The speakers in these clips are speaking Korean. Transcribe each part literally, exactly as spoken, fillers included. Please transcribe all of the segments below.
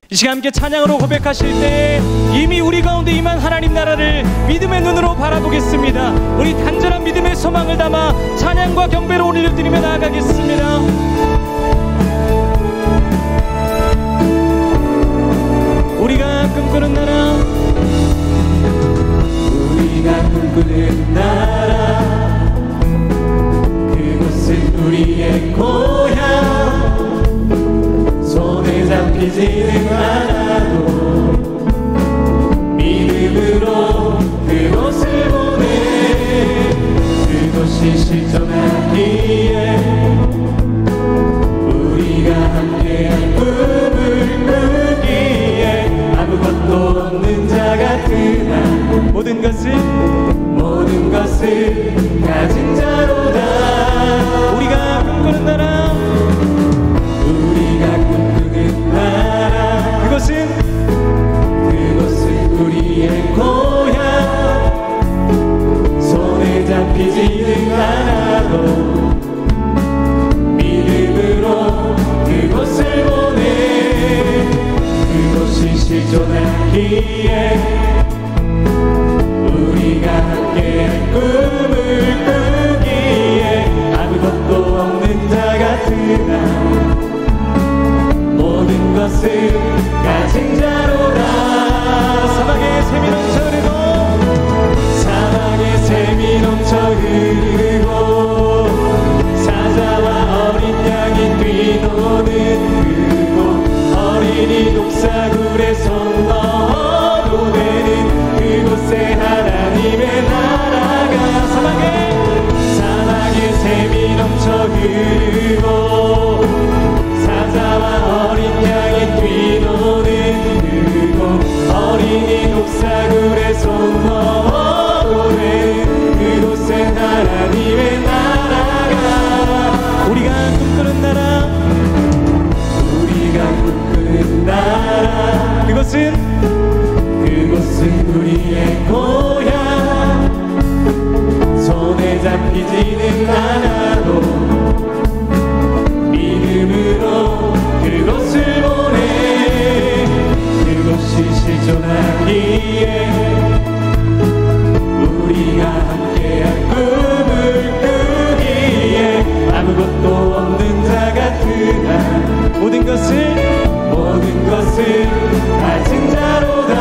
이 시간 함께 찬양으로 고백하실 때 이미 우리 가운데 임한 하나님 나라를 믿음의 눈으로 바라보겠습니다. 우리 간절한 믿음의 소망을 담아 찬양과 경배로 올려드리며 나아가겠습니다. 우리가 꿈꾸는 나라, 우리가 꿈꾸는 나라, 그곳은 우리의 고향. 손에 잡히지는 않아도 믿음으로 그곳을 보내. 그곳이 실존하기에 우리가 함께한 꿈을 꾸기에 아무것도 없는 자 같은 나 모든 것을 모든 것을 가진 자로다. 우리가 꿈꾸는 나라, 우리가 꿈꾸는 나라, 그것은 그곳은 우리의 고향. 손에 잡히지는 않아도 믿음으로 그곳을 보내. 그곳이 실존하기에 우리가 함께한 꿈을 꾸기에 아무것도 없는 자 같은 나 모든 것을 가진 자로다. 사막의 샘이 넘쳐 흐르고 사막의 샘이 넘쳐 흐르고 사자와 어린 양이 뛰노는 그곳, 어린이 독사굴의 손 넣어도 되는 그곳에 하나님의 나라가. 사막의 사막의 샘이 넘쳐 흐르고 사자와 어린 양이 뛰노는 그곳, 어린이 독사굴에 손 넣어도 되는 그곳에 하나님의 나라가. 우리가 꿈꾸는 나라, 우리가 꿈꾸는 나라, 그것은 그곳은 우리의 고향. 손에 잡히지는 않아도 믿음으로 그곳을 보내. 그곳이 실존하기에 우리가 함께한 꿈을 꾸기에 아무것도 없는 자 같은 나 모든 것을 모든 것을 가진 자로다.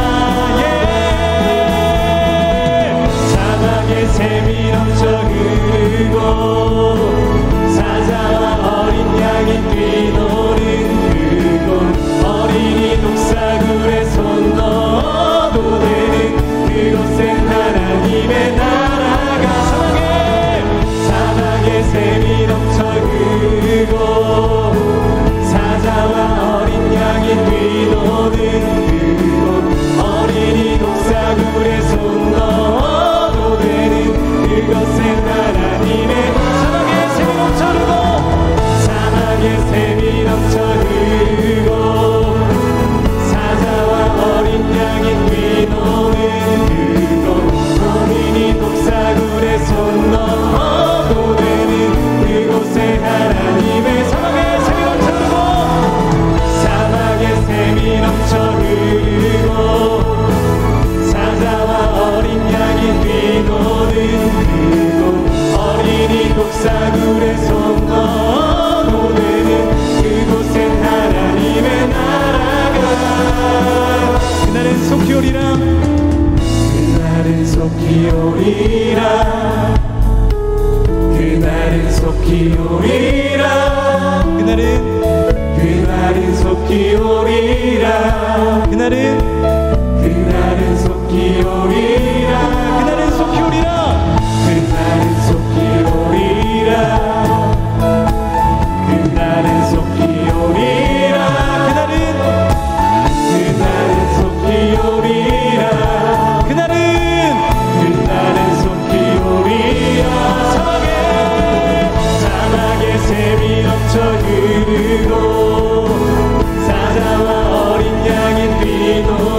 예! 사막의 샘이 넘쳐 흐르고 사자와 어린 양이 뛰노는 그곳, 어린이 독사굴에 손 넣어도 되는 그곳엔 하나님의 나라가. 사막에 사막의 샘이 넘쳐 흐르고 사자와 어린 양이 뛰노는 그곳, 어린이 독사굴에 손 넣어도 되는 그곳엔 하나님의. 사막의 샘이 넘쳐 흐르고 사막의 샘이 넘쳐 흐르고 사자와 어린 양이 뛰노는 그곳, 어린이 독사굴에 손 넣어도 되는 그곳에 하나님의. 사막의 샘이 넘쳐 흐르고 사막의 샘이 넘쳐 흐르고 사자와 어린 양이 뛰노는 그곳, 어린이 독사굴에 손 넣어도 되는 그곳엔 하나님의 나라가. 그날은 속히 오리라, 그날은 속히 오리라, 그날은 속히 오리라, 그날은 그날은 속히 오리라, 그날은 그날은 속히 오리라, 그날은 속히 오리라, 그날은 속히 오리라, 그날은 속히 오리라, 그날은 그날은 속히 오리라, 그날은 그날은 속히 오리라. 사막에 사막의 샘이 넘쳐 흐르고 사자와 어린 양이 뛰노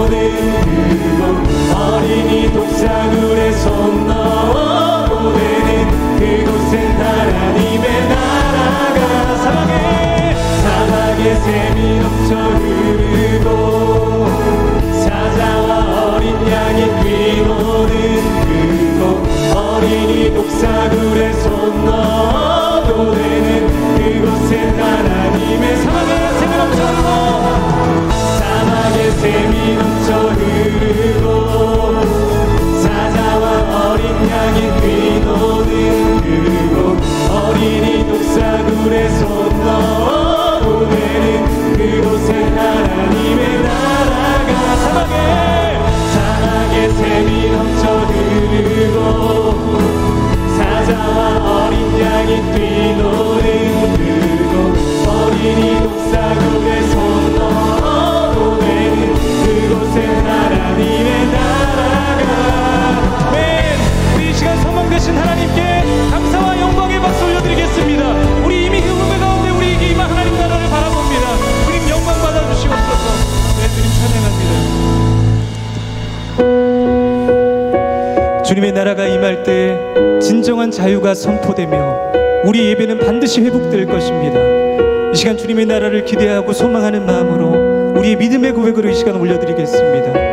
나라가 임할 때 진정한 자유가 선포되며 우리 예배는 반드시 회복될 것입니다. 이 시간 주님의 나라를 기대하고 소망하는 마음으로 우리의 믿음의 고백으로 이 시간 올려드리겠습니다.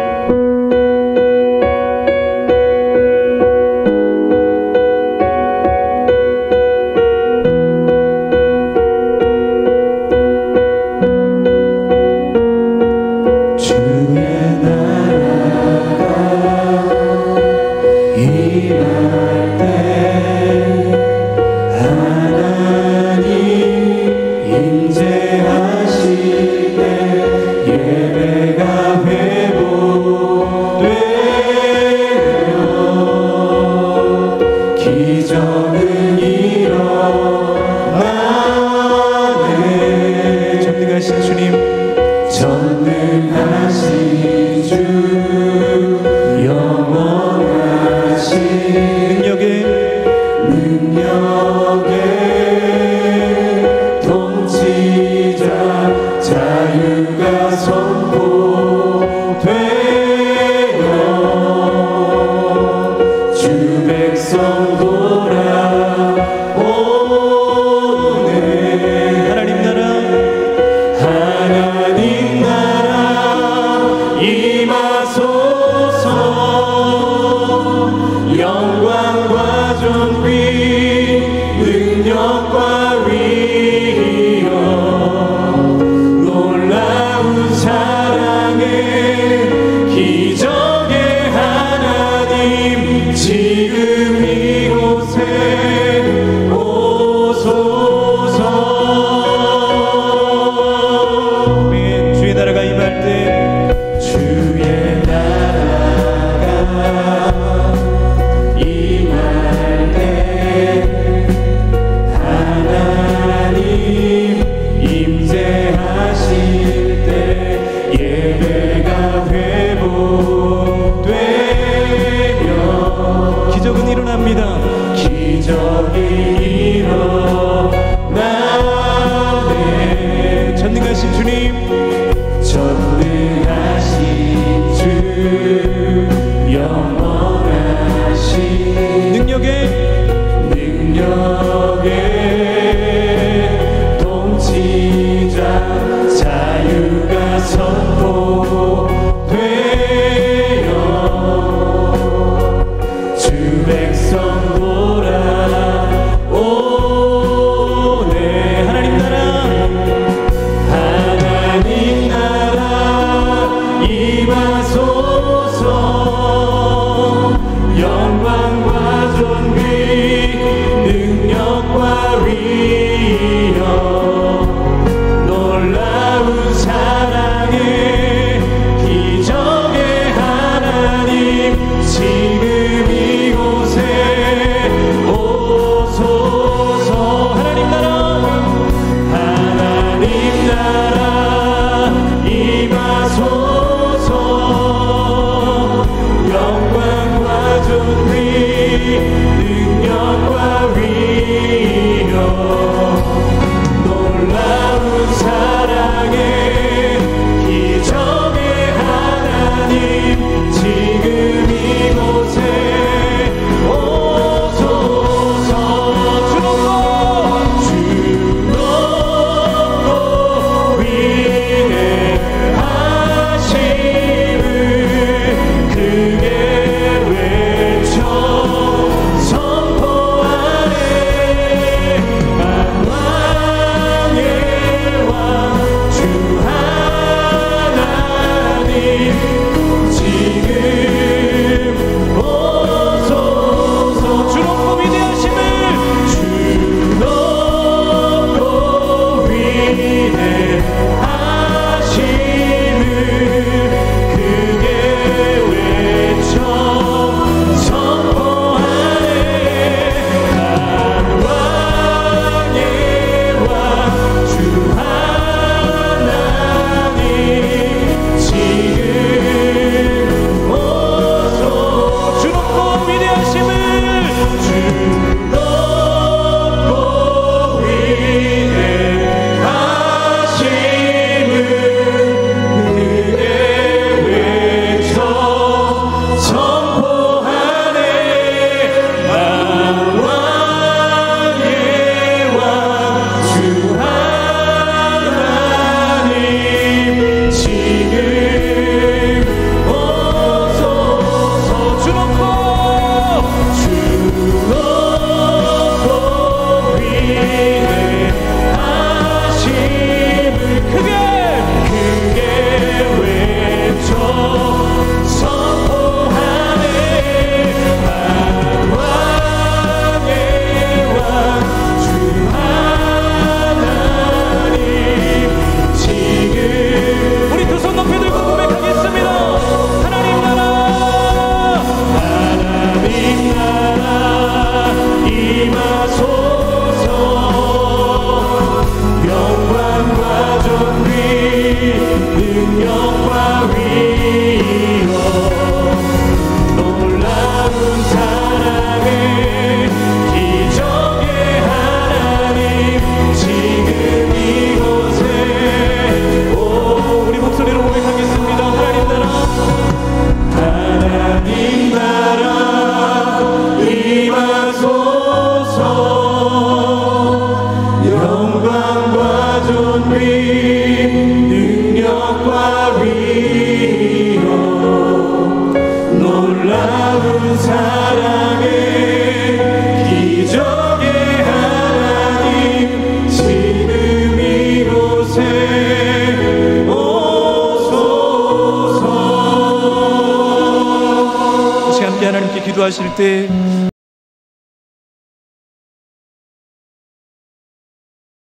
하나님 기도하실 때